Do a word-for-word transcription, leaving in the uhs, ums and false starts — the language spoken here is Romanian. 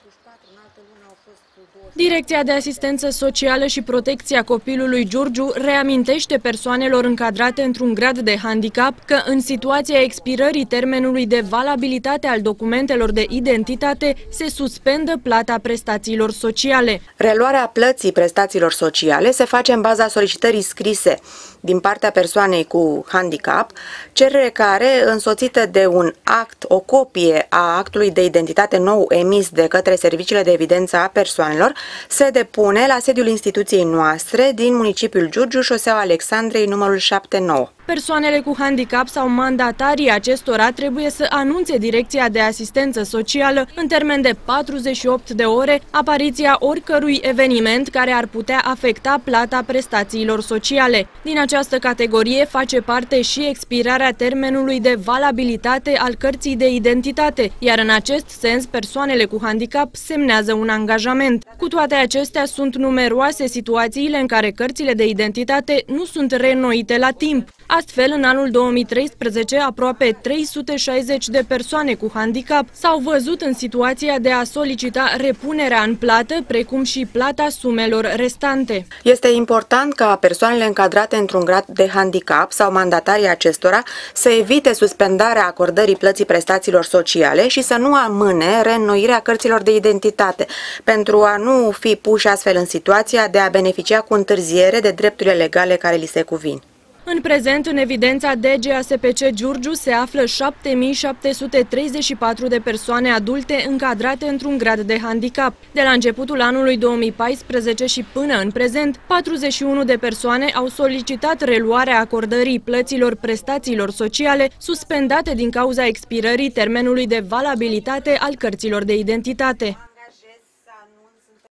patruzeci și patru, în altă lună au fost douăzeci și patru. Direcția de Asistență Socială și Protecția Copilului Giurgiu reamintește persoanelor încadrate într-un grad de handicap că în situația expirării termenului de valabilitate al documentelor de identitate se suspendă plata prestațiilor sociale. Reluarea plății prestațiilor sociale se face în baza solicitării scrise din partea persoanei cu handicap, cerere care, însoțită de un act, o copie a actului de identitate nou emis de către serviciile de evidență a persoanelor, se depune la sediul instituției noastre din municipiul Giurgiu, șoseaua Alexandrei, numărul șaptezeci și nouă. Persoanele cu handicap sau mandatarii acestora trebuie să anunțe Direcția de Asistență Socială în termen de patruzeci și opt de ore apariția oricărui eveniment care ar putea afecta plata prestațiilor sociale. Din această categorie face parte și expirarea termenului de valabilitate al cărții de identitate, iar în acest sens persoanele cu handicap semnează un angajament. Cu toate acestea, sunt numeroase situațiile în care cărțile de identitate nu sunt reînnoite la timp. Astfel, în anul două mii treisprezece, aproape trei sute șaizeci de persoane cu handicap s-au văzut în situația de a solicita repunerea în plată, precum și plata sumelor restante. Este important ca persoanele încadrate într-un grad de handicap sau mandatarii acestora să evite suspendarea acordării plății prestațiilor sociale și să nu amâne reînnoirea cărților de identitate, pentru a nu fi puși astfel în situația de a beneficia cu întârziere de drepturile legale care li se cuvin. În prezent, în evidența D G A S P C Giurgiu se află șapte mii șapte sute treizeci și patru de persoane adulte încadrate într-un grad de handicap. De la începutul anului două mii paisprezece și până în prezent, patruzeci și unu de persoane au solicitat reluarea acordării plăților prestațiilor sociale suspendate din cauza expirării termenului de valabilitate al cărților de identitate.